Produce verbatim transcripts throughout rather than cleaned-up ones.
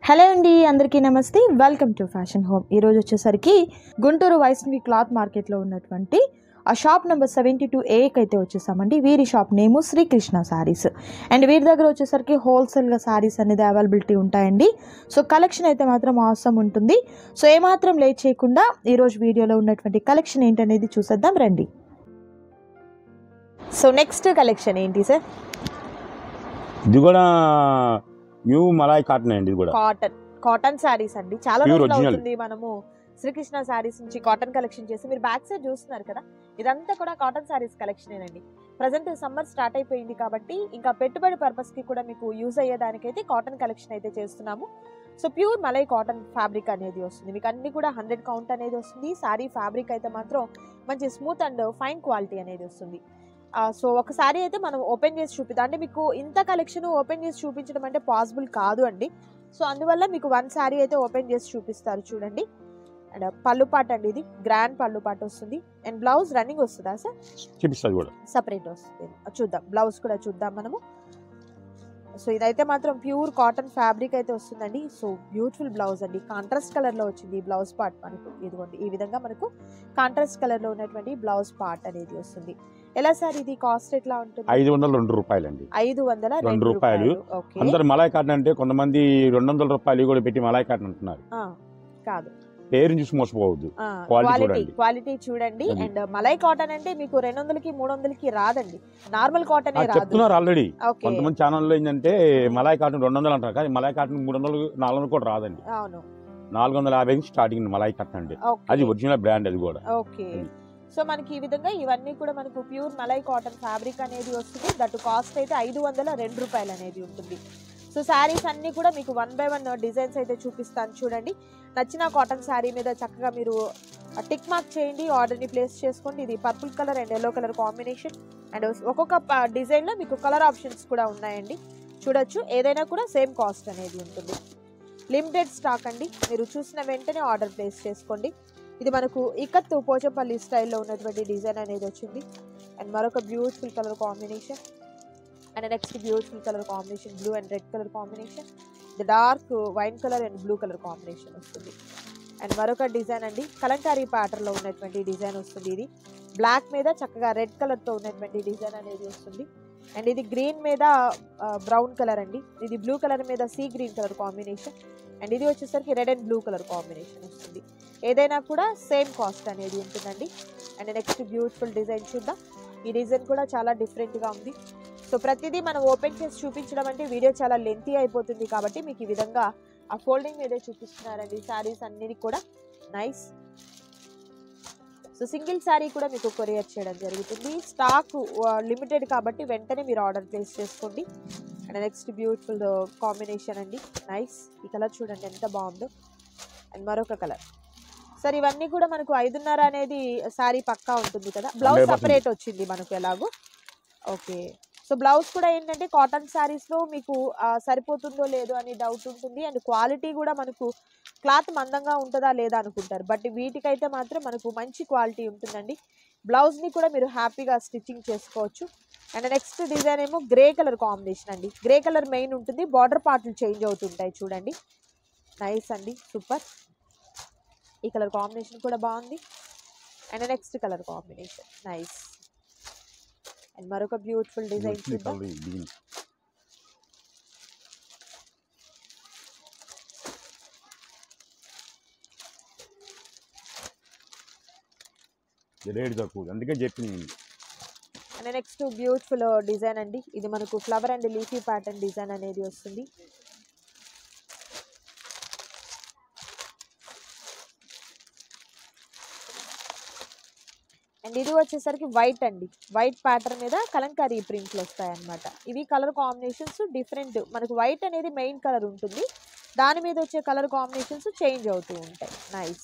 Hello అండి, అందరికీ నమస్తే. Welcome to fashion home. ఈరోజు వచ్చేసరికి గుంటూరు వైష్ణవి క్లాత్ మార్కెట్లో ఉన్నటువంటి ఆ షాప్ నెంబర్ సెవెంటీ టూ ఏకి అయితే వచ్చేసామండి. వీరి షాప్ నేము శ్రీకృష్ణ శారీస్. అండ్ వీరి దగ్గర వచ్చేసరికి హోల్సేల్గా శారీస్ అనేది అవైలబిలిటీ ఉంటాయండి. సో కలెక్షన్ అయితే మాత్రం అవసరం ఉంటుంది. సో ఏమాత్రం లేట్ చేయకుండా ఈరోజు వీడియోలో ఉన్నటువంటి కలెక్షన్ ఏంటనేది చూసేద్దాం రండి. సో నెక్స్ట్ కలెక్షన్ ఏంటి సార్? ఇది కూడా న్యూ మలాయ్ కాటన్ అండి. ఇది కూడా కాటన్ కాటన్ శారీస్ అండి. చాలా రోజులు అవుతుంది మనము శ్రీకృష్ణ శారీస్ నుంచి కాటన్ కలెక్షన్ చేసి. మీరు బ్యాక్ సైడ్ చూస్తున్నారు కదా, ఇదంతా కూడా కాటన్ శారీస్ కలెక్షనేనండి. ప్రజెంట్ సమ్మర్ స్టార్ట్ అయిపోయింది కాబట్టి ఇంకా పెట్టుబడి పర్పస్ కి కూడా మీకు యూజ్ అయ్యేదానికైతే కాటన్ కలెక్షన్ అయితే చేస్తున్నాము. So pure malai cotton fabric అనేది వస్తుంది మీకు. అన్ని కూడా హండ్రెడ్ కౌంట్ అనేది వస్తుంది. శారీ ఫ్యాబ్రిక్ అయితే మాత్రం మంచి స్మూత్ అండ్ ఫైన్ క్వాలిటీ అనేది వస్తుంది. సో ఒకసారి అయితే మనం ఓపెన్ చేసి చూపిద్దాం. అంటే మీకు ఇంత కలెక్షన్ ఓపెన్ చేసి చూపించడం అంటే పాసిబుల్ కాదు అండి. సో అందువల్ల మీకు వన్ శారీ అయితే ఓపెన్ చేసి చూపిస్తారు చూడండి. అండ్ పళ్ళు పాట అండి, ఇది గ్రాండ్ పళ్ళు పాట వస్తుంది. అండ్ బ్లౌజ్ రన్నింగ్ వస్తుందా సార్? చూపిస్తుంది కూడా సపరేట్ వస్తుంది. చూద్దాం, బ్లౌజ్ కూడా చూద్దాం మనము. సో ఇదైతే మాత్రం ప్యూర్ కాటన్ ఫ్యాబ్రిక్ అయితే వస్తుందండి. సో బ్యూటిఫుల్ బ్లౌజ్ అండి, కాంట్రాస్ట్ కలర్ లో వచ్చింది బ్లౌజ్ పార్ట్ మనకు. ఇదిగోండి ఈ విధంగా మనకు కాంట్రాస్ట్ కలర్ లో ఉన్నటువంటి బ్లౌజ్ పార్ట్ అనేది వస్తుంది. ఎలా సార్ ఇది కాస్ట్ ఎట్లా ఉంటుంది? ఐదు వందల రెండు రూపాయలు అండి. ఐదు వందల రెండు రూపాయలు. అందరు మలాయ్ కాటన్ అంటే కొంతమంది రెండు వందల రూపాయలు కూడా పెట్టి మలాయ్ కాటన్ అంటున్నారు. కాదు, పేరు చూసి మోసపోవద్దు. క్వాలిటీ క్వాలిటీ చూడండి. అండ్ మలై కాటన్ అంటే మీకు రెండు వందలకి మూడు వందలకి రాదండి, నార్మల్ కాటన్ చెప్తున్నారు ఆల్రెడీ. కొంతమంది ఛానల్లో ఏంటంటే మలాయ్ కాటన్ రెండు వందలు అంటారు, కానీ మలాయ్ కాటన్ మూడు వందలు నాలుగు వందలు కూడా రాదండి. అవును, నాలుగు వందల యాభై స్టార్టింగ్ మలాయ్ కాటన్ అంటే అది ఒరిజినల్ బ్రాండ్. అది కూడా ఓకే. సో మనకి ఈ విధంగా ఇవన్నీ కూడా మనకు ప్యూర్ మలై కాటన్ ఫ్యాబ్రిక్ అనేది వస్తుంది. దట్ కాస్ట్ అయితే ఐదు వందల రెండు రూపాయలు అనేది ఉంటుంది. సో శారీస్ అన్ని కూడా మీకు వన్ బై వన్ డిజైన్స్ అయితే చూపిస్తాను చూడండి. నచ్చిన కాటన్ శారీ మీద చక్కగా మీరు టిక్ మార్క్ చేయండి, ఆర్డర్ని ప్లేస్ చేసుకోండి. ఇది purple colour and yellow colour combination. And ఒక్కొక్క డిజైన్లో మీకు కలర్ ఆప్షన్స్ కూడా ఉన్నాయండి, చూడొచ్చు. ఏదైనా కూడా సేమ్ కాస్ట్ అనేది ఉంటుంది. లిమిటెడ్ స్టాక్ అండి, మీరు చూసిన వెంటనే ఆర్డర్ ప్లేస్ చేసుకోండి. ఇది మనకు ఇక్కత్ పోచంపల్లి స్టైల్లో ఉన్నటువంటి డిజైన్ అనేది వచ్చింది. అండ్ మరొక beautiful colour combination. And next beautiful colour combination blue and red colour combination. The dark wine colour and blue colour combination వస్తుంది. అండ్ మరొక డిజైన్ అండి, కలంకారీ ప్యాటర్న్లో ఉన్నటువంటి డిజైన్ వస్తుంది. ఇది బ్లాక్ మీద చక్కగా రెడ్ కలర్తో ఉన్నటువంటి డిజైన్ అనేది వస్తుంది. అండ్ ఇది గ్రీన్ మీద బ్రౌన్ కలర్ అండి. ఇది బ్లూ కలర్ మీద sea green colour combination. And ఇది వచ్చేసరికి red and blue colour combination వస్తుంది. ఏదైనా కూడా సేమ్ కాస్ట్ అనేది ఉంటుందండి. అండ్ నెక్స్ట్ బ్యూటిఫుల్ డిజైన్ చూద్దాం. ఈ డిజైన్ కూడా చాలా డిఫరెంట్గా ఉంది. సో ప్రతిదీ మనం ఓపెన్ చేసి చూపించడం అంటే వీడియో చాలా లెంతీ అయిపోతుంది కాబట్టి మీకు ఈ విధంగా ఆ ఫోల్డింగ్ మీదే చూపిస్తున్నారండి శారీస్ అన్నిటి కూడా. నైస్. సో సింగిల్ శారీ కూడా మీకు కొరియర్ చేయడం జరుగుతుంది. స్టాక్ లిమిటెడ్ కాబట్టి వెంటనే మీరు ఆర్డర్ ప్లేస్ చేసుకోండి. అండ్ నెక్స్ట్ బ్యూటిఫుల్ కాంబినేషన్ అండి, నైస్. ఈ కలర్ చూడండి ఎంత బాగుందో. అండ్ మరొక కలర్. సార్ ఇవన్నీ కూడా మనకు ఐదున్నర అనేది శారీ పక్కా ఉంటుంది కదా. బ్లౌజ్ సపరేట్ వచ్చింది మనకు ఎలాగో. ఓకే. సో బ్లౌజ్ కూడా ఏంటంటే కాటన్ శారీస్లో మీకు సరిపోతుందో లేదో అని డౌట్ ఉంటుంది. అండ్ క్వాలిటీ కూడా మనకు క్లాత్ మందంగా ఉంటుందా లేదా అనుకుంటారు, బట్ వీటికైతే మాత్రం మనకు మంచి క్వాలిటీ ఉంటుందండి. బ్లౌజ్ని కూడా మీరు హ్యాపీగా స్టిచ్చింగ్ చేసుకోవచ్చు. అండ్ నెక్స్ట్ డిజైన్ ఏమో గ్రే కలర్ కాంబినేషన్ అండి. గ్రే కలర్ మెయిన్ ఉంటుంది, బార్డర్ పార్ట్లు చేంజ్ అవుతుంటాయి చూడండి. నైస్ అండి, సూపర్. ఈ కలర్ కాంబినేషన్ కూడా బాగుంది. And next colour combination nice. And మరొక బ్యూటిఫుల్ డిజైన్ చూద్దాం. అందుకే చెప్పింది. అండ్ నెక్స్ట్ బ్యూటిఫుల్ డిజైన్ అండి, ఇది మనకు flower and leafy pattern design అనేది వస్తుంది. అండ్ ఇది వచ్చేసరికి వైట్ అండి, వైట్ ప్యాటర్న్ మీద కలంకారీ ప్రింట్లు వస్తాయి అన్నమాట. ఇవి కలర్ కాంబినేషన్స్ డిఫరెంట్. మనకు వైట్ అనేది మెయిన్ కలర్ ఉంటుంది, దాని మీద వచ్చే కలర్ కాంబినేషన్స్ చేంజ్ అవుతూ ఉంటాయి. నైస్.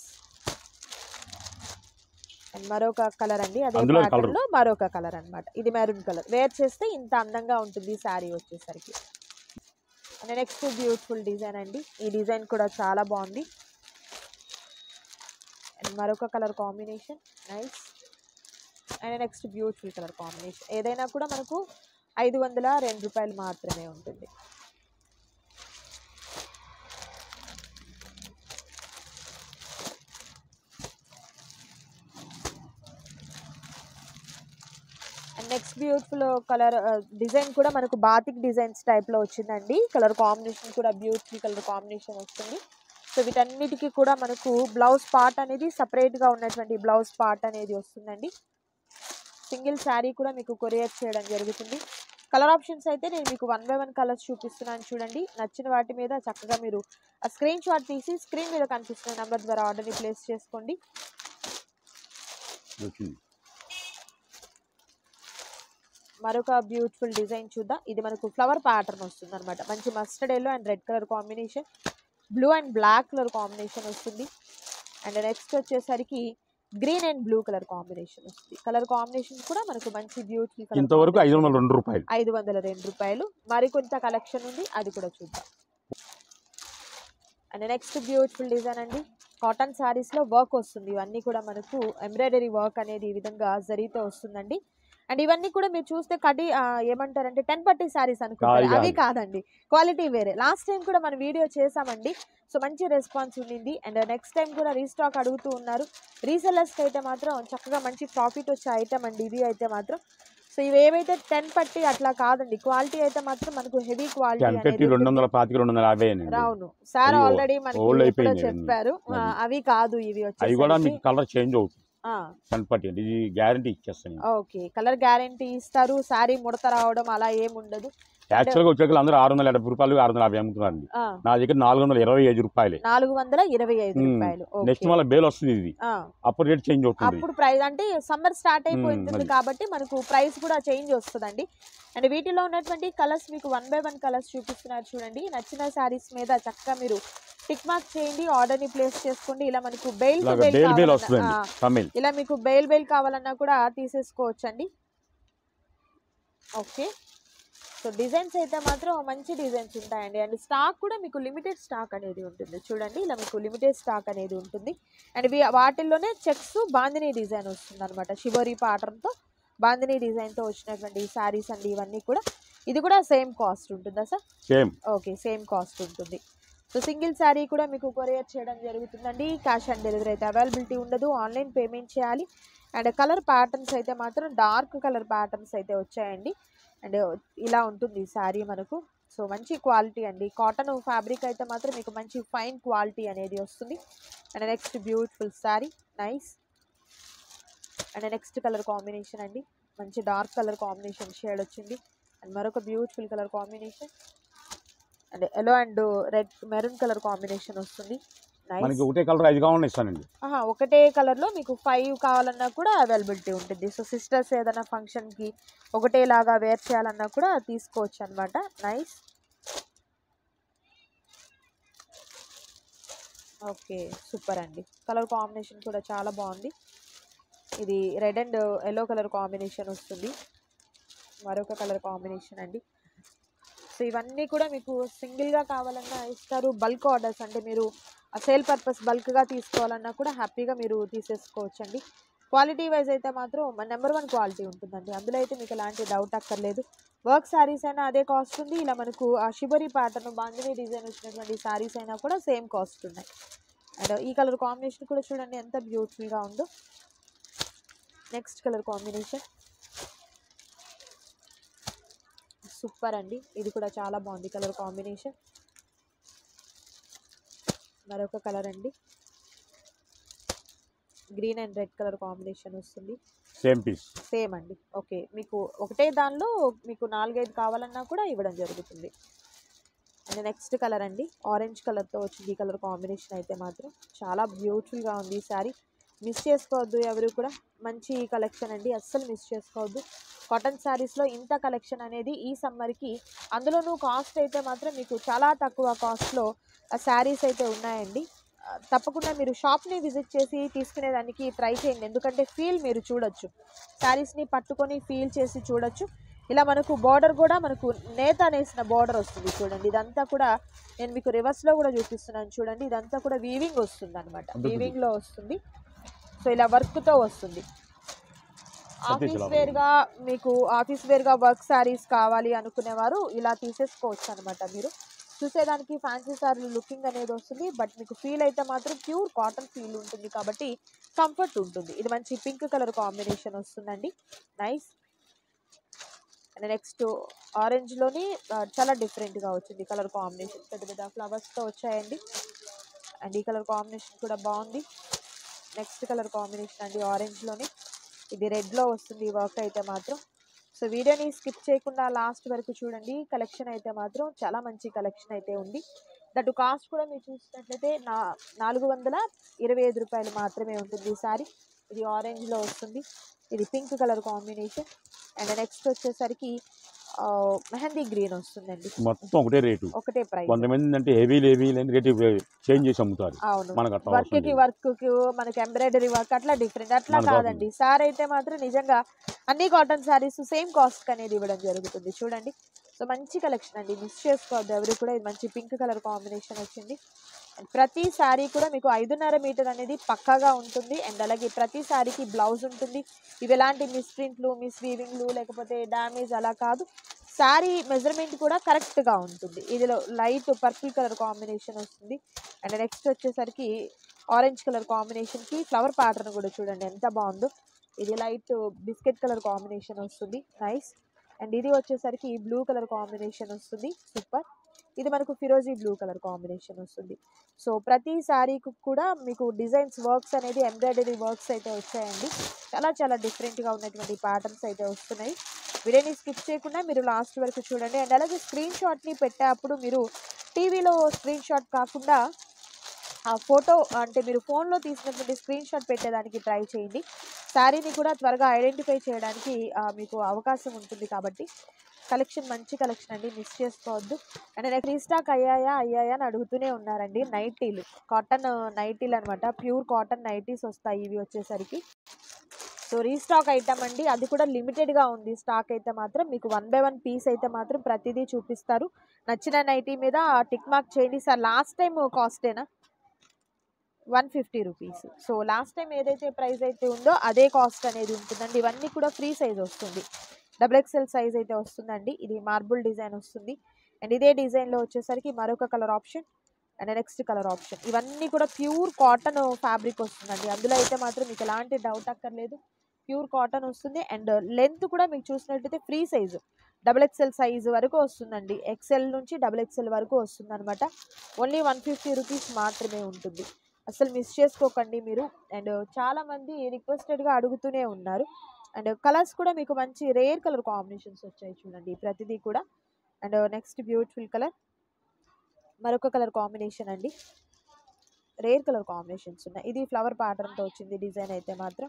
అండ్ మరొక కలర్ అండి, అదే ప్యాటర్న్ లో మరొక కలర్ అన్నమాట. ఇది మెరూన్ కలర్. వేర్ చేస్తే ఇంత అందంగా ఉంటుంది శారీ వచ్చేసరికి. అండ్ నెక్స్ట్ బ్యూటిఫుల్ డిజైన్ అండి, ఈ డిజైన్ కూడా చాలా బాగుంది. అండ్ మరొక colour combination nice. And next beautiful colour combination. ఏదైనా కూడా మనకు ఐదు వందల రెండు రూపాయలు మాత్రమే ఉంటుంది. నెక్స్ట్ బ్యూటిఫుల్ కలర్ డిజైన్ కూడా మనకు బాతిక్ డిజైన్స్ టైప్ లో వచ్చిందండి. కలర్ కాంబినేషన్ కూడా బ్యూటిఫుల్ కలర్ కాంబినేషన్ వస్తుంది. సో వీటన్నిటికీ కూడా మనకు బ్లౌజ్ పార్ట్ అనేది సపరేట్ గా ఉన్నటువంటి బ్లౌజ్ పార్ట్ అనేది వస్తుందండి. సింగిల్ శారీ కూడా మీకు కొరియర్ చేయడం జరుగుతుంది. కలర్ ఆప్షన్స్ అయితే నేను మీకు వన్ బై వన్ కలర్స్ చూపిస్తున్నాను చూడండి. నచ్చిన వాటి మీద చక్కగా మీరు ఆ స్క్రీన్ షాట్ తీసి స్క్రీన్ మీద కనిపిస్తున్న నెంబర్ ద్వారా ఆర్డర్ని ప్లేస్ చేసుకోండి. మరొక బ్యూటిఫుల్ డిజైన్ చూద్దాం. ఇది మనకు ఫ్లవర్ ప్యాటర్న్ వస్తుంది అనమాట. మంచి mustard yellow and red colour combination, blue and black colour combination వస్తుంది. అండ్ నెక్స్ట్ వచ్చేసరికి green and blue colour combination వస్తుంది. కలర్ కాంబినేషన్ కూడా మనకు మంచి బ్యూటిఫుల్ కలర్. ఇంతవరకు ఐదు వందల రెండు రూపాయలు ఐదు వందల రెండు రూపాయలు. మరికొంత కలెక్షన్ ఉంది, అది కూడా చూద్దాం. అండ్ నెక్స్ట్ బ్యూటిఫుల్ డిజైన్ అండి. కాటన్ శారీస్ లో వర్క్ వస్తుంది. ఇవన్నీ కూడా మనకు ఎంబ్రాయిడరీ వర్క్ అనేది ఈ విధంగా జరీతో వస్తుందండి. అండ్ ఇవన్నీ కూడా మీరు చూస్తే కటి ఏమంటారంటే టెన్ పట్టి శారీస్ అనుకుంటారు, అవి కాదండి, క్వాలిటీ వేరే. లాస్ట్ టైం కూడా మనం వీడియో చేసామండి, సో మంచి రెస్పాన్స్ ఉండింది. అండ్ నెక్స్ట్ టైం కూడా రీస్టాక్ అడుగుతూ ఉన్నారు. రీసెల్లర్స్కి అయితే మాత్రం చక్కగా మంచి ప్రాఫిట్ వచ్చే ఐటమ్ అండి ఇది అయితే మాత్రం. సో ఇవి ఏవైతే టెన్ పట్టి అట్లా కాదండి, క్వాలిటీ అయితే మాత్రం మనకు హెవీ క్వాలిటీ. అవును సార్, ఆల్రెడీ మనకి చెప్పారు అవి కాదు, ఇవి వచ్చి కలర్ చేంజ్ అవుతుంది. గ్యారంటీ ఇచ్చేస్తాను. ఓకే, కలర్ గ్యారంటీ ఇస్తారు. సారీ ముడత రావడం అలా ఏముండదు. యాక్చువల్ గా వచ్చే అందరూ ఆరు వందల యాభై రూపాయలు ఆరు వందల యాభై అమ్ముతున్నారండి. నా దగ్గర నాలుగు వందల ఇరవై ఐదు రూపాయలు నాలుగు వందల ఇరవై ఐదు రూపాయలు. నెక్స్ట్ మళ్ళీ బేల్ వస్తుంది, ఇది అప్పుడు రేట్ చేంజ్ అవుతుంది. అప్పుడు ప్రైస్ అంటే సమ్మర్ స్టార్ట్ అయిపోతుంది కాబట్టి మనకు ప్రైస్ కూడా చేంజ్ వస్తుందండి. అండ్ వీటిలో ఉన్నటువంటి కలర్స్ మీకు వన్ బై వన్ కలర్స్ చూపిస్తున్నారు చూడండి. నచ్చిన శారీస్ మీద చక్కగా మీరు టిక్ మార్క్ చేయండి, ఆర్డర్ ని ప్లేస్ చేసుకోండి. ఇలా మనకు బెయిల్ ఇలా మీకు బెయిల్ బెయిల్ కావాలన్నా కూడా తీసేసుకోవచ్చు అండి. ఓకే, సో డిజైన్స్ అయితే మాత్రం మంచి డిజైన్స్ ఉంటాయండి. అండ్ స్టాక్ కూడా మీకు లిమిటెడ్ స్టాక్ అనేది ఉంటుంది చూడండి. ఇలా మీకు లిమిటెడ్ స్టాక్ అనేది ఉంటుంది. అండ్ వాటిల్లోనే చెక్స్ బాందినీ డిజైన్ వస్తుంది అనమాట. షిబోరీ ప్యాటర్న్తో బాందినీ డిజైన్తో వచ్చినటువంటి శారీస్ అండి ఇవన్నీ కూడా. ఇది కూడా సేమ్ కాస్ట్ ఉంటుందా sir? Same. Okay, same cost ఉంటుంది. సో సింగిల్ శారీ కూడా మీకు కొరియర్ చేయడం జరుగుతుందండి. క్యాష్ ఆన్ డెలివరీ అయితే అవైలబిలిటీ ఉండదు, ఆన్లైన్ పేమెంట్ చేయాలి. అండ్ కలర్ ప్యాటర్న్స్ అయితే మాత్రం డార్క్ కలర్ ప్యాటర్న్స్ అయితే వచ్చాయండి. అండ్ ఇలా ఉంటుంది శారీ మనకు. సో మంచి క్వాలిటీ అండి. కాటన్ ఫ్యాబ్రిక్ అయితే మాత్రం మీకు మంచి ఫైన్ క్వాలిటీ అనేది వస్తుంది. And next beautiful sari, nice. And next colour combination అండి, మంచి డార్క్ కలర్ కాంబినేషన్ షేడ్ వచ్చింది. అండ్ మరొక beautiful colour combination, and yellow and red maroon colour combination వస్తుంది. ఒకటే కలర్ ఐదు కావాలన్నా ఇస్తానండి. ఒకటే కలర్ లో మీకు ఫైవ్ కావాలన్నా కూడా అవైలబిలిటీ ఉంటుంది. సో సిస్టర్స్ ఏదైనా ఫంక్షన్ కి ఒకటే లాగా వేర్ చేయాలన్నా కూడా తీసుకోవచ్చు అనమాట. నైస్. ఓకే, సూపర్ అండి. కలర్ కాంబినేషన్ కూడా చాలా బాగుంది. ఇది red and yellow colour combination వస్తుంది. మరొక కలర్ కాంబినేషన్ అండి. సో ఇవన్నీ కూడా మీకు సింగిల్గా కావాలన్నా ఇస్తారు. బల్క్ ఆర్డర్స్ అంటే మీరు సేల్ పర్పస్ బల్క్గా తీసుకోవాలన్నా కూడా హ్యాపీగా మీరు తీసేసుకోవచ్చు అండి. క్వాలిటీ వైజ్ అయితే మాత్రం నెంబర్ వన్ క్వాలిటీ ఉంటుందండి, అందులో అయితే మీకు ఎలాంటి డౌట్ అక్కర్లేదు. వర్క్ శారీస్ అయినా అదే కాస్ట్ ఉంది. ఇలా మనకు ఆ షిబోరీ ప్యాటర్న్ బాందినీ డిజైన్ వచ్చినటువంటి శారీస్ అయినా కూడా సేమ్ కాస్ట్ ఉన్నాయి. అండ్ ఈ కలర్ కాంబినేషన్ కూడా చూడండి ఎంత బ్యూటిఫుల్గా ఉందో. నెక్స్ట్ కలర్ కాంబినేషన్ సూపర్ అండి, ఇది కూడా చాలా బాగుంది కలర్ కాంబినేషన్. మరొక కలర్ అండి, green and red colour combination వస్తుంది. సేమ్ పీస్, సేమ్ అండి. ఓకే, మీకు ఒకటే దానిలో మీకు నాలుగైదు కావాలన్నా కూడా ఇవ్వడం జరుగుతుంది. అండ్ నెక్స్ట్ కలర్ అండి, ఆరెంజ్ కలర్తో వచ్చింది ఈ కలర్ కాంబినేషన్ అయితే మాత్రం చాలా బ్యూటిఫుల్గా ఉంది ఈ శారీ. మిస్ చేసుకోవద్దు ఎవరు కూడా, మంచి కలెక్షన్ అండి, అస్సలు మిస్ చేసుకోవద్దు. కాటన్ శారీస్లో ఇంత కలెక్షన్ అనేది ఈ సమ్మర్కి, అందులోనూ కాస్ట్ అయితే మాత్రం మీకు చాలా తక్కువ కాస్ట్లో శారీస్ అయితే ఉన్నాయండి. తప్పకుండా మీరు షాప్ని విజిట్ చేసి తీసుకునేదానికి ట్రై చేయండి, ఎందుకంటే ఫీల్ మీరు చూడొచ్చు, శారీస్ని పట్టుకొని ఫీల్ చేసి చూడొచ్చు. ఇలా మనకు బార్డర్ కూడా మనకు నేత అనేసిన బార్డర్ వస్తుంది చూడండి. ఇదంతా కూడా నేను మీకు రివర్స్లో కూడా చూపిస్తున్నాను చూడండి. ఇదంతా కూడా వీవింగ్ వస్తుంది అనమాట, వీవింగ్లో వస్తుంది. సో ఇలా వర్క్తో వస్తుంది. ఆఫీస్ వేర్గా మీకు ఆఫీస్ వేర్గా వర్క్ శారీస్ కావాలి అనుకునేవారు ఇలా తీసేసుకోవచ్చు అనమాట. మీరు చూసేదానికి ఫ్యాన్సీ శారీ లుకింగ్ అనేది వస్తుంది, బట్ మీకు ఫీల్ అయితే మాత్రం ప్యూర్ కాటన్ ఫీల్ ఉంటుంది కాబట్టి కంఫర్ట్ ఉంటుంది. ఇది మంచి పింక్ కలర్ కాంబినేషన్ వస్తుందండి, నైస్. అండ్ నెక్స్ట్ ఆరెంజ్లోని చాలా డిఫరెంట్గా వచ్చింది కలర్ కాంబినేషన్, పెద్ద పెద్ద ఫ్లవర్స్తో వచ్చాయండి. అండ్ ఈ కలర్ కాంబినేషన్ కూడా బాగుంది. నెక్స్ట్ కలర్ కాంబినేషన్ అండి ఆరెంజ్లోని, ఇది రెడ్లో వస్తుంది ఈ వర్క్ అయితే మాత్రం. సో వీడియోని స్కిప్ చేయకుండా లాస్ట్ వరకు చూడండి. కలెక్షన్ అయితే మాత్రం చాలా మంచి కలెక్షన్ అయితే ఉంది. దట్ కాస్ట్ కూడా మీరు చూసినట్లయితే నా నాలుగు వందల ఇరవై ఐదు రూపాయలు మాత్రమే ఉంటుంది ఈ సారీ. ఇది ఆరెంజ్లో వస్తుంది, ఇది pink colour combination. And next వచ్చేసరికి మెహందీ గ్రీన్ వస్తుందండి. మొత్తం ఒకటే రేటు, ఒకటే ప్రైస్. కొంతమంది అంటే హెవీ హెవీ రేట్ చేంజ్ చేసి అమ్ముతారు. అవును, మనకు అట్లా వర్క్ కి వర్క్ కి మనకి ఎంబ్రాయిడరీ వర్క్ అట్లా డిఫరెంట్, అట్లా కాదండి. సారీ అయితే మాత్రం నిజంగా అన్ని కాటన్ సారీస్ సేమ్ కాస్ట్ అనేది ఇవ్వడం జరుగుతుంది. చూడండి, సో మంచి కలెక్షన్ అండి, మిస్ చేసుకోవద్దు ఎవరు కూడా. ఇది మంచి పింక్ కలర్ కాంబినేషన్ వచ్చింది. ప్రతి శారీ కూడా మీకు ఐదున్నర మీటర్ అనేది పక్కాగా ఉంటుంది. అండ్ అలాగే ప్రతి శారీకి బ్లౌజ్ ఉంటుంది. ఇవి ఎలాంటి మిస్ ప్రింట్లు, మిస్ వీవింగ్లు లేకపోతే డ్యామేజ్ అలా కాదు. శారీ మెజర్మెంట్ కూడా కరెక్ట్గా ఉంటుంది. ఇదిలో లైట్ పర్పుల్ కలర్ కాంబినేషన్ వస్తుంది. అండ్ నెక్స్ట్ వచ్చేసరికి ఆరెంజ్ కలర్ కాంబినేషన్కి ఫ్లవర్ ప్యాటర్న్ కూడా చూడండి ఎంత బాగుందో. ఇది లైట్ బిస్కెట్ కలర్ కాంబినేషన్ వస్తుంది, నైస్. అండ్ ఇది వచ్చేసరికి బ్లూ కలర్ కాంబినేషన్ వస్తుంది, సూపర్. ఇది మనకు ఫిరోజీ బ్లూ కలర్ కాంబినేషన్ వస్తుంది. సో ప్రతి శారీకి కూడా మీకు డిజైన్స్ వర్క్స్ అనేది ఎంబ్రాయిడరీ వర్క్స్ అయితే వచ్చాయండి. చాలా చాలా డిఫరెంట్గా ఉన్నటువంటి ప్యాటర్న్స్ అయితే వస్తున్నాయి. వీడియోని స్కిప్ చేయకుండా మీరు లాస్ట్ వరకు చూడండి. అండ్ అలాగే స్క్రీన్ షాట్ని పెట్టేటప్పుడు మీరు టీవీలో స్క్రీన్ షాట్ కాకుండా ఆ ఫోటో అంటే మీరు ఫోన్లో తీసినటువంటి స్క్రీన్ షాట్ పెట్టేదానికి ట్రై చేయండి. శారీని కూడా త్వరగా ఐడెంటిఫై చేయడానికి మీకు అవకాశం ఉంటుంది. కాబట్టి కలెక్షన్ మంచి కలెక్షన్ అండి, మిస్ చేసుకోవద్దు. అండ్ నాకు రీస్టాక్ అయ్యాయా అయ్యాయా అని అడుగుతూనే ఉన్నారండి. నైటీలు, కాటన్ నైటీలు అనమాట, ప్యూర్ కాటన్ నైటీస్ వస్తాయి ఇవి వచ్చేసరికి. సో రీస్టాక్ ఐటమ్ అండి, అది కూడా లిమిటెడ్గా ఉంది స్టాక్ అయితే మాత్రం. మీకు వన్ బై వన్ పీస్ అయితే మాత్రం ప్రతిదీ చూపిస్తారు. నచ్చిన నైటీ మీద టిక్ మార్క్ చేయండి. సార్ లాస్ట్ టైం కాస్టేనా one fifty rupees. So last time ఏదైతే ప్రైస్ అయితే ఉందో అదే కాస్ట్ అనేది ఉంటుందండి. ఇవన్నీ కూడా ఫ్రీ సైజ్ వస్తుంది, డబుల్ ఎక్స్ఎల్ సైజ్ అయితే వస్తుందండి. ఇది మార్బుల్ డిజైన్ వస్తుంది. అండ్ ఇదే డిజైన్లో వచ్చేసరికి మరొక colour option and next colour option. ఇవన్నీ కూడా ప్యూర్ కాటన్ ఫ్యాబ్రిక్ వస్తుందండి. అందులో అయితే మాత్రం మీకు ఎలాంటి డౌట్ అక్కర్లేదు, ప్యూర్ కాటన్ వస్తుంది. అండ్ లెంత్ కూడా మీకు చూసినట్టయితే free size double XL size వరకు వస్తుందండి. ఎక్స్ఎల్ నుంచి డబుల్ ఎక్స్ఎల్ వరకు వస్తుంది అనమాట. ఓన్లీ వన్ ఫిఫ్టీ రూపీస్ మాత్రమే ఉంటుంది. అసలు మిస్ చేసుకోకండి మీరు. అండ్ చాలామంది రిక్వెస్టెడ్గా అడుగుతూనే ఉన్నారు. అండ్ కలర్స్ కూడా మీకు మంచి రేర్ కలర్ కాంబినేషన్స్ వచ్చాయి చూడండి ప్రతిదీ కూడా. అండ్ నెక్స్ట్ బ్యూటిఫుల్ కలర్, మరొక కలర్ కాంబినేషన్ అండి, రేర్ కలర్ కాంబినేషన్స్ ఉన్నాయి. ఇది ఫ్లవర్ ప్యాటర్న్తో వచ్చింది డిజైన్ అయితే మాత్రం.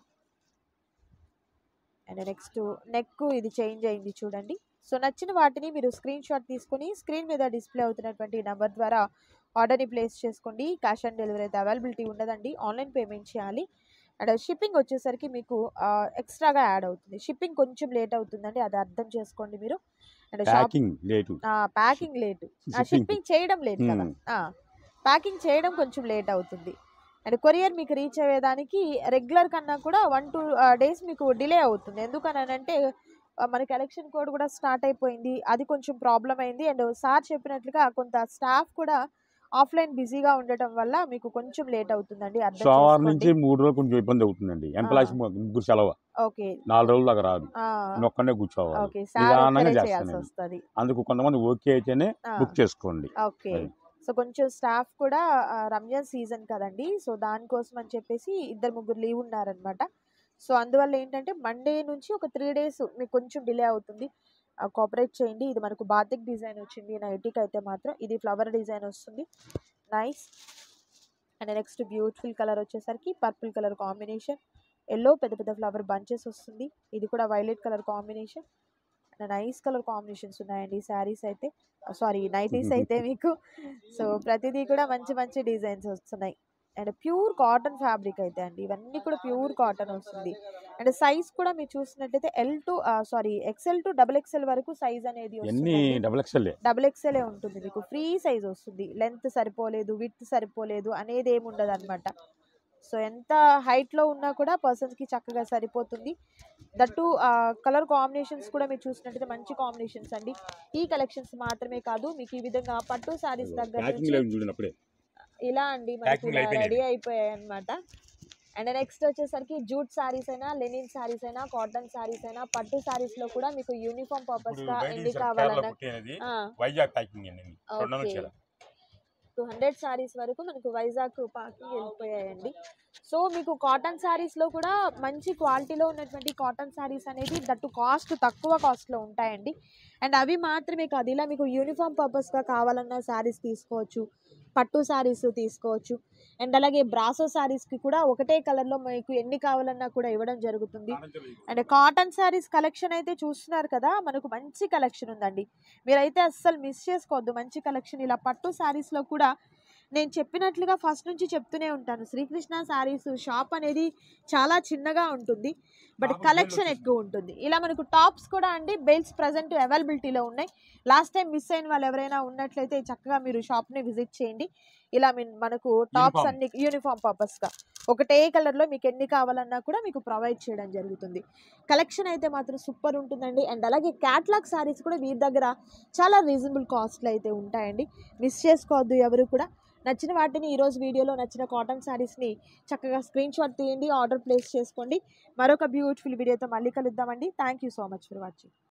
అండ్ నెక్స్ట్ నెక్ ఇది చేంజ్ అయింది చూడండి. సో నచ్చిన వాటిని మీరు స్క్రీన్ షాట్ తీసుకొని స్క్రీన్ మీద డిస్ప్లే అవుతున్నటువంటి నెంబర్ ద్వారా ఆర్డర్ని ప్లేస్ చేసుకోండి. క్యాష్ ఆన్ డెలివరీ అయితే అవైలబిలిటీ ఉండదండి, ఆన్లైన్ పేమెంట్ చేయాలి. అండ్ షిప్పింగ్ వచ్చేసరికి మీకు ఎక్స్ట్రాగా యాడ్ అవుతుంది. షిప్పింగ్ కొంచెం లేట్ అవుతుందండి, అది అర్థం చేసుకోండి మీరు. And packing late, packing late, shipping చేయడం లేట్ కదా, ప్యాకింగ్ చేయడం కొంచెం లేట్ అవుతుంది. అండ్ కొరియర్ మీకు రీచ్ అయ్యేదానికి రెగ్యులర్ కన్నా కూడా వన్ టూ డేస్ మీకు డిలే అవుతుంది. ఎందుకనంటే మనకి ఎలక్షన్ కోడ్ కూడా స్టార్ట్ అయిపోయింది, అది కొంచెం ప్రాబ్లం అయింది. అండ్ సార్ చెప్పినట్లుగా కొంత స్టాఫ్ కూడా ఆఫ్లైన్ బిజీగా ఉండటం వల్ల మీకు కొంచెం లేట్ అవుతుందండి. సోమవారం నుంచి మూడు రోజులు కొంచెం ఇబ్బంది అవుతుందండి. ఎంప్లాయీస్ ముగ్గురు సెలవు, ఓకే, నాలుగు రోజుల దాకా రాదు, ఒక్కనే కూర్చోవాలి, నిదానంగా చేస్తాను. అందుకు కొంతమంది ఓకే అయితేనే బుక్ చేసుకోండి. ఓకే, సో కొంచెం స్టాఫ్ కూడా రంజాన్ సీజన్ కదండి, సో దానికోసం అని చెప్పేసి ఇద్దరు ముగ్గురు లీవ్ ఉన్నారనమాట. సో అందువల్ల ఏంటంటే మండే నుంచి ఒక త్రీ డేస్ మీకు కొంచెం డిలే అవుతుంది, కోఆపరేట్ చేయండి. ఇది మనకు బాతిక్ డిజైన్ వచ్చింది నైటీకి అయితే మాత్రం. ఇది ఫ్లవర్ డిజైన్ వస్తుంది, nice. And next beautiful colour వచ్చేసరికి పర్పుల్ కలర్ కాంబినేషన్, ఎల్లో పెద్ద పెద్ద ఫ్లవర్ బంచెస్ వస్తుంది. ఇది కూడా violet colour combination. And nice colour combinations ఉన్నాయండి శారీస్ అయితే, సారీ నైటీస్ అయితే మీకు. సో ప్రతిదీ కూడా మంచి మంచి డిజైన్స్ వస్తున్నాయి. అండ్ ప్యూర్ కాటన్ ఫ్యాబ్రిక్ అయితే అండి, ఇవన్నీ కూడా ప్యూర్ కాటన్ వస్తుంది. అండ్ సైజ్ కూడా మీరు చూసినట్లయితే L to sorry XL to double XL వరకు సైజ్ అనేది డబుల్ ఎక్స్ఎల్ డబుల్ ఎక్స్ఎల్ ఉంటుంది మీకు. ఫ్రీ సైజ్ వస్తుంది, లెంత్ సరిపోలేదు విడ్త్ సరిపోలేదు అనేది ఏమి ఉండదు అనమాట. సో ఎంత హైట్లో ఉన్నా కూడా పర్సన్స్కి చక్కగా సరిపోతుంది. దట్టు కలర్ కాంబినేషన్స్ కూడా మీరు చూసినట్టయితే మంచి కాంబినేషన్స్ అండి. ఈ కలెక్షన్స్ మాత్రమే కాదు, మీకు ఈ విధంగా పట్టు శారీస్ దగ్గర ఇలా అండి మనకి రెడీ అయిపోయాయి అనమాట. అండ్ నెక్స్ట్ వచ్చేసరికి జూట్ సారీస్ అయినా, లెనిన్ సారీస్ అయినా, కాటన్ సారీస్ అయినా, పట్టు సారీస్ లో కూడా మీకు యూనిఫామ్ పర్పస్ గా ఎన్ని కావాలన్నా టూ హండ్రెడ్ సారీస్ వరకు మనకు వైజాగ్ పార్కింగ్ వెళ్ళిపోయాయండి. సో మీకు కాటన్ సారీస్లో కూడా మంచి క్వాలిటీలో ఉన్నటువంటి కాటన్ సారీస్ అనేది దట్టు కాస్ట్ తక్కువ కాస్ట్లో ఉంటాయండి. అండ్ అవి మాత్రమే కాదు, ఇలా మీకు యూనిఫామ్ పర్పస్గా కావాలన్న సారీస్ తీసుకోవచ్చు, పట్టు సారీస్ తీసుకోవచ్చు. అండ్ అలాగే బ్రాసో సారీస్కి కూడా ఒకటే కలర్లో మీకు ఎన్ని కావాలన్నా కూడా ఇవ్వడం జరుగుతుంది. అండ్ కాటన్ సారీస్ కలెక్షన్ అయితే చూస్తున్నారు కదా, మనకు మంచి కలెక్షన్ ఉందండి. మీరైతే అస్సలు మిస్ చేసుకోవద్దు మంచి కలెక్షన్. ఇలా పట్టు సారీస్లో కూడా నేను చెప్పినట్లుగా ఫస్ట్ నుంచి చెప్తూనే ఉంటాను, శ్రీకృష్ణ సారీస్ షాప్ అనేది చాలా చిన్నగా ఉంటుంది, బట్ కలెక్షన్ ఎక్కువ ఉంటుంది. ఇలా మనకు టాప్స్ కూడా అండి బెల్ట్స్ ప్రజెంట్ అవైలబిలిటీలో ఉన్నాయి. లాస్ట్ టైం మిస్ అయిన వాళ్ళు ఎవరైనా ఉన్నట్లయితే చక్కగా మీరు షాప్ని విజిట్ చేయండి. ఇలా మనకు టాప్స్ అన్ని యూనిఫామ్ పర్పస్గా ఒకటే కలర్లో మీకు ఎన్ని కావాలన్నా కూడా మీకు ప్రొవైడ్ చేయడం జరుగుతుంది. కలెక్షన్ అయితే మాత్రం సూపర్ ఉంటుందండి. అండ్ అలాగే క్యాట్లాగ్ సారీస్ కూడా వీరి దగ్గర చాలా రీజనబుల్ కాస్ట్లో అయితే ఉంటాయండి. మిస్ చేసుకోవద్దు ఎవరు కూడా. నచ్చిన వాటిని ఈరోజు వీడియోలో నచ్చిన కాటన్ శారీస్ని చక్కగా స్క్రీన్ షాట్ తీయండి, ఆర్డర్ ప్లేస్ చేసుకోండి. మరొక బ్యూటిఫుల్ వీడియోతో మళ్ళీ కలుద్దామండి. Thank you so much for watching.